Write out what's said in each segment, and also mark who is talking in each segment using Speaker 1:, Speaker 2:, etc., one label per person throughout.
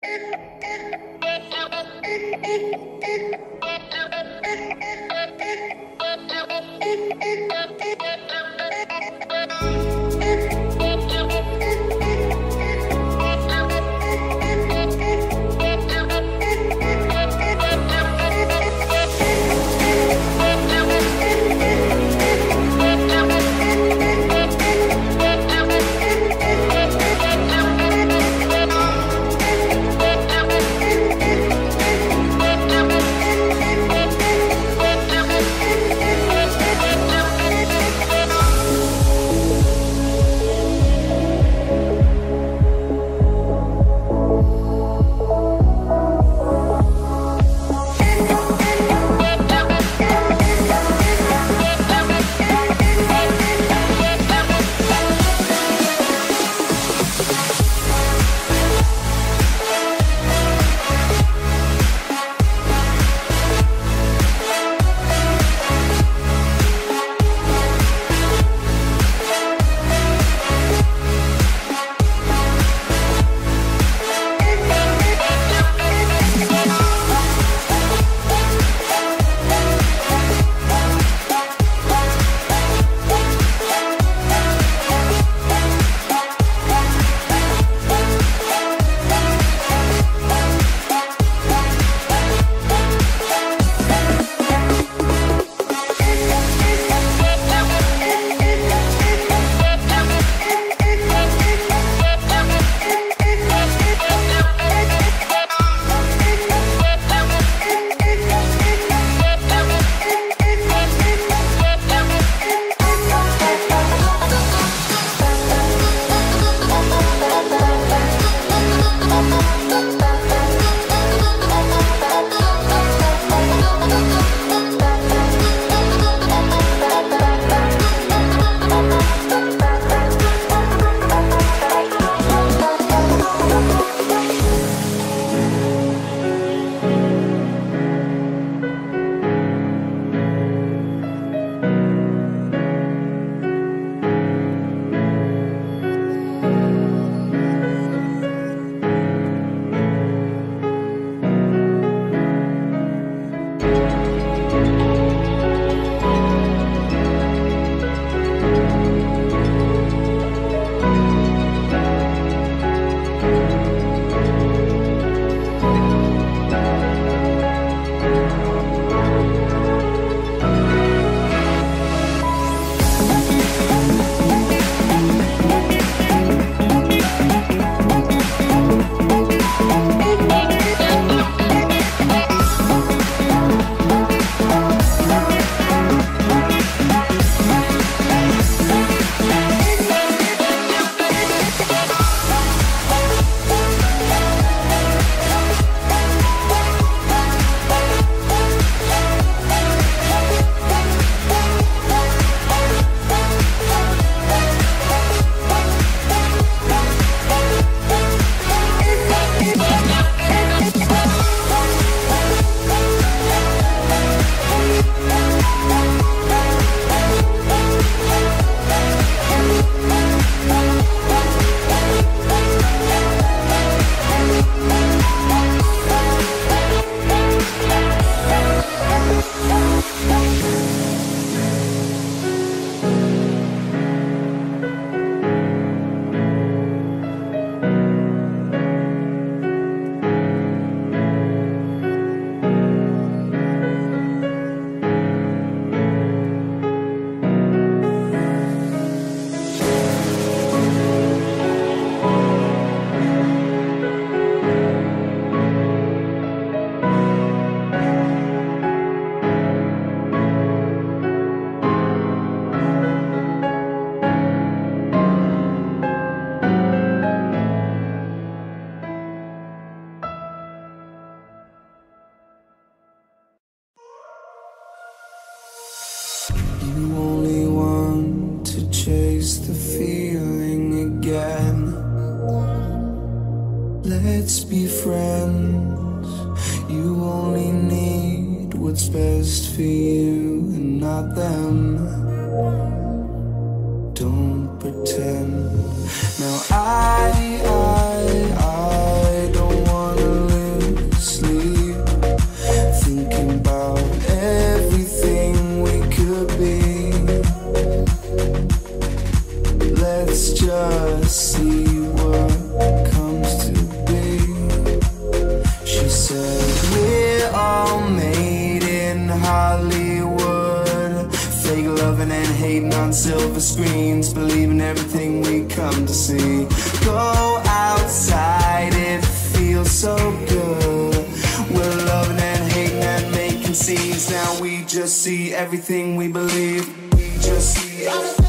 Speaker 1: Let's be friends. You only need what's best for you and not them. Don't pretend. Now I don't wanna screens, believing everything we come to see. Go outside, it feels so good. We're loving and hating and making scenes. Now we just see everything we believe. We just see everything.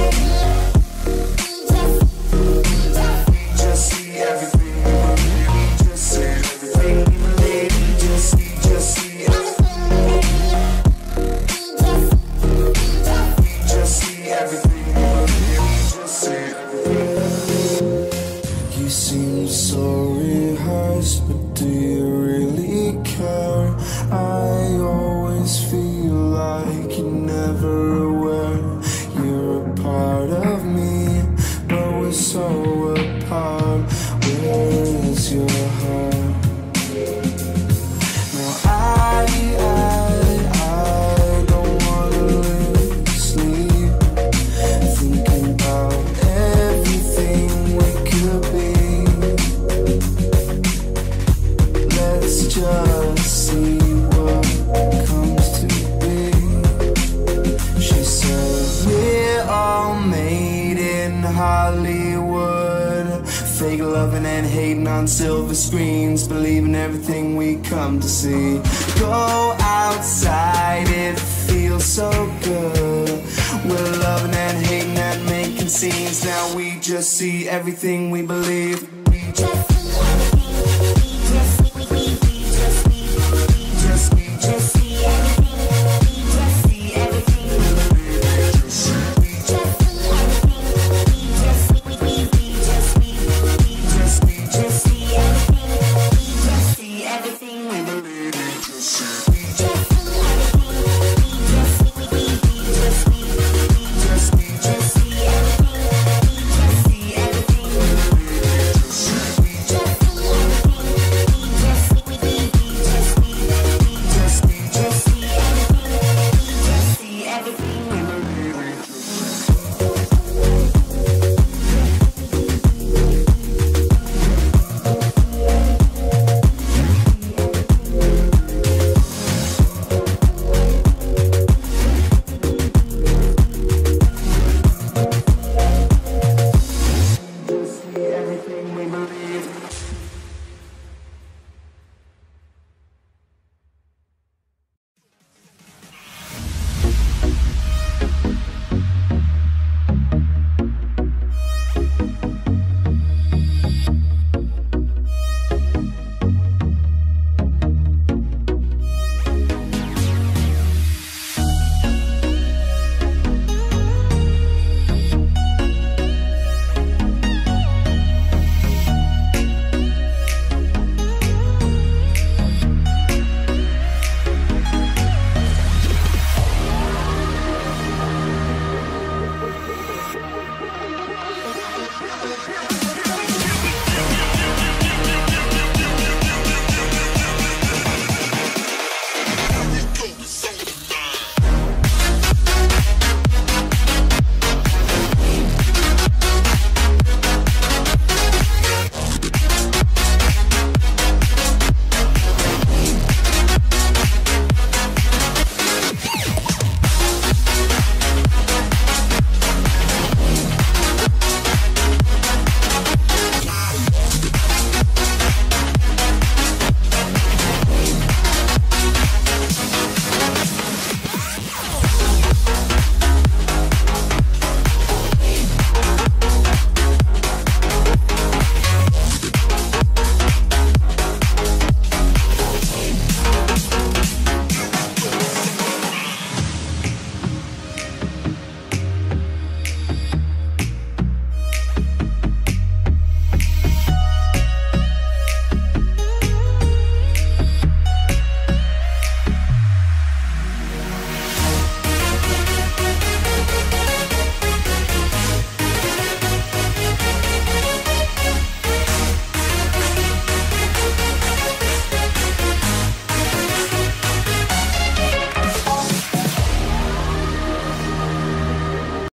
Speaker 1: We just see everything we believe. We just see everything we believe. We just see everything. We just see everything we believe. We just see everything. You seem so rehearsed, but do you really care? I always feel like you're never aware. You're a part of me, but we're so apart. Where is your heart? Now I don't wanna lose sleep, thinking about everything we could be. Let's just see what comes to be. She said, we're all made in Hollywood, fake loving and hating on silver screens, believing everything we come to see. Go outside, it feels so good. We're loving and hating and making scenes. Now we just see everything we believe. We just